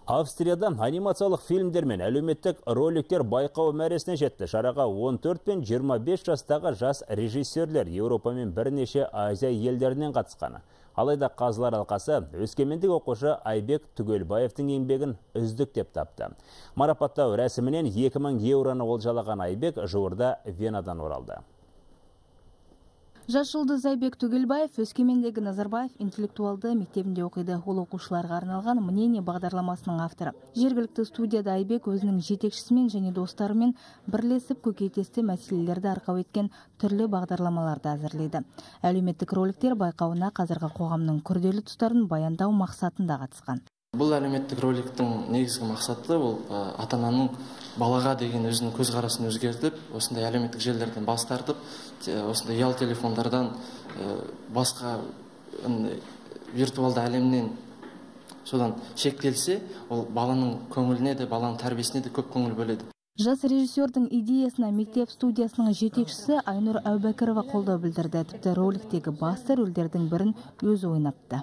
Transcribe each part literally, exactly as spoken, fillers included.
Австрияда анимациялық фильмдер мен әлеуметтік роликтер байқауы мәресіне жетті. Шараға он төрт пен жиырма бес жастағы жас режиссерлер Еуропа мен бірнеше Азия елдерінен қатысқаны. Алайда Қазылар алқасы өскемендік оқушы Айбек Түгелбаевтың еңбегін үздік деп тапты. Марапаттау рәсімінен екі мың еуроны олжалаған Айбек жуырда Венадан оралды. Жас жұлдыз Айбек Түгелбаев Өскемендегі Назарбаев интеллектуалды мектебінде оқиды. Ол оқушыларға арналған мнение бағдарламасының авторы. Жергілікті студияда Айбек өзінің жетекшісімен және достарымен бірлесіп көкейтесті мәселелерді арқау еткен түрлі бағдарламаларды әзірлейді. Әлеуметтік роликтер байқауына қазіргі қоғамның күрделі тұстарын баяндау мақсатында қатысқан. Бұл әлеуметтік роликтің негізгі мақсаты ол ата-ананың балаға деген өзінің көзқарасын өзгертіп, осындай әлеуметтік желілерден бас тартып, осындай ұялы телефондардан басқа виртуалды әлемнен содан шектелсе, ол баланың көңіліне де, баланың тәрбиесіне де көп көңіл бөледі. Жас режиссердің идеясына мектеп студиясының жетекшісі Айнұр Әубәкірова қолдау білдірді. Тіпті роликтегі басты рөлдердің бірін өзі ойнапты.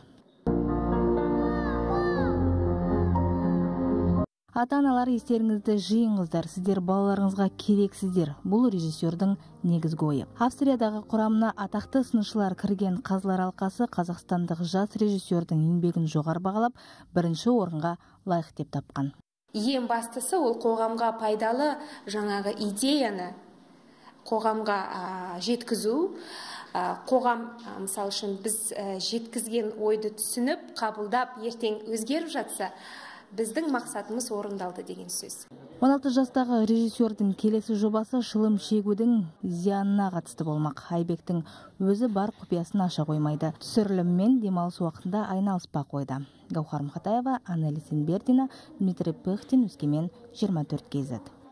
Ата-аналар, естеріңізді жиыңыздар, сіздер балаларыңызға керексіздер. Бұл режиссердің негізгі ойы. Австриядағы құрамына атақты сыншылар кірген Қазылар алқасы қазақстандық жас режиссердің еңбегін жоғары бағалап, бірінші орынға лайық деп тапқан. Ең бастысы ол қоғамға пайдалы жаңағы идеяны қоғамға жеткізу. Қоғам, мысал үшін, біз жеткізген ойды түсініп, қабылдап, ертең өзгеріп жатса, біздің мақсатымыз орындалды деген сөз. он алты жастағы режиссердің келесі жобасы шылым шегудің зиянына қатысты болмақ. Айбектің өзі бар құпиясын аша қоймайды. Түсіріліммен демалыс уақытында айналыспақ қойды. Гаухар Мхатаева, Анна Лисенбердина, Дмитрий Пыхтин, Өскемен, жиырма төрт кей зет.